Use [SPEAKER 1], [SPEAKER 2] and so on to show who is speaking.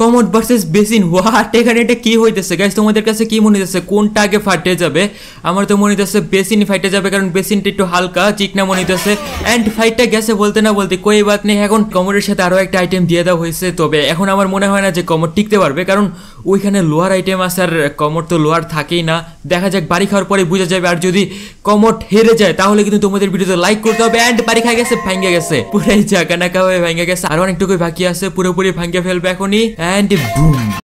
[SPEAKER 1] Commode versus basin. What, এখানে এটা কি হইতেছে গাইস? তোমাদের কাছে কি মনে হইতেছে কোনটা আগে ফাটে যাবে? আমার তো মনে হইতেছে বেসিন ফাইটে যাবে, কারণ বেসিনটা একটু হালকা চিকনা মনে হইতেছে। এন্ড ফাইটটা গেছে বলতে না বলতে, কই বাত নেই। এখন কমোডের সাথে আরো একটা আইটেম দিয়ে দেওয়া হয়েছে, তবে এখন আমার মনে হয় না যে কমোড টিকতে পারবে, কারণ ওইখানে লোহার আইটেম আছে আর কমোড তো লোহার থাকেই না। দেখা যাক, বাড়ি খাওয়ার পরে বোঝা যাবে। আর যদি কমোড হেরে যায় তাহলে কিন্তু তোমাদের ভিডিওতে লাইক করতে হবে। এন্ড বাড়ি খাই গেছে, ভাঙ্গে গেছে, পুরাই জায়গা নাকা হয়ে ভাঙ্গে গেছে। আর অনেকটুকুই বাকি আছে, পুরোপুরি ভাঙ্গে ফেলবে এখনই। And broom.